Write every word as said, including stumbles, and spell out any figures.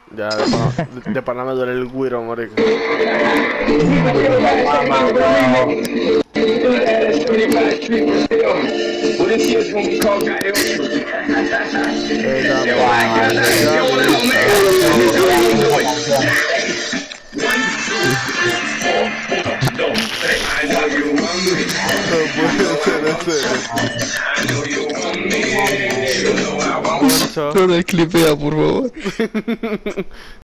Ya, de pana, de, de pana me duele el güiro, marica. Ella me No le clipea, por favor.